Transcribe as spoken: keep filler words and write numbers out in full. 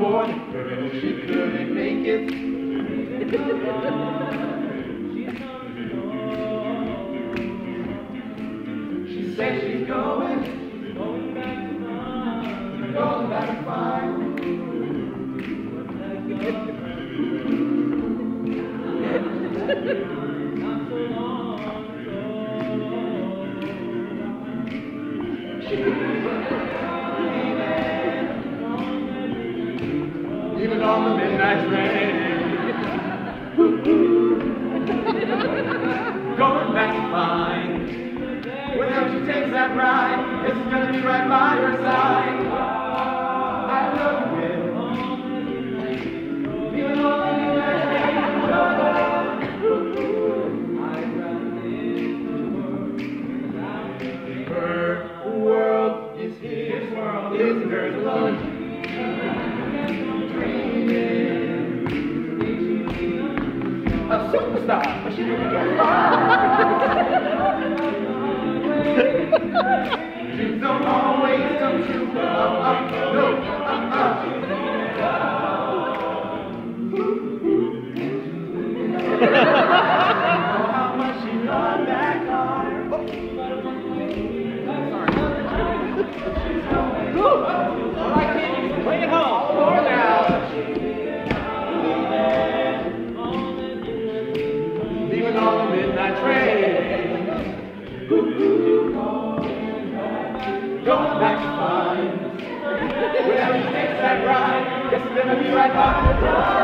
board. She couldn't make it. She said she's going, going back to mine, going back to mine. Not so long ago. Even on the midnight train, going back to find. Whenever she takes that ride, it's gonna be right by her side. I know you will. Even on the midnight train, I'd rather live her world is his world, is hers alone. A superstar, but she didn't get far. Dreams don't always come true. Uh, uh, no, uh, uh. Oh, how much she loved that car. Oh. Sorry. Oh, I can't bring it home. More now. Even on the midnight train, going back to find. Whenever she takes that ride, it's gonna be right by the door.